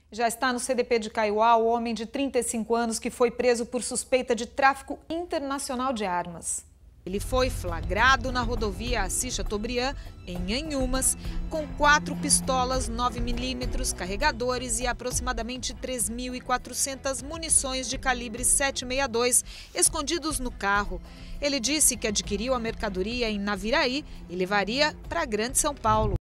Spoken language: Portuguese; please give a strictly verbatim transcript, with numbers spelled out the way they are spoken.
Já está no C D P de Kaiowá o homem de trinta e cinco anos que foi preso por suspeita de tráfico internacional de armas. Ele foi flagrado na rodovia Assis Chateaubriand, em Anhumas, com quatro pistolas nove milímetros, carregadores e aproximadamente três mil e quatrocentas munições de calibre sete sessenta e dois escondidos no carro. Ele disse que adquiriu a mercadoria em Naviraí e levaria para Grande São Paulo.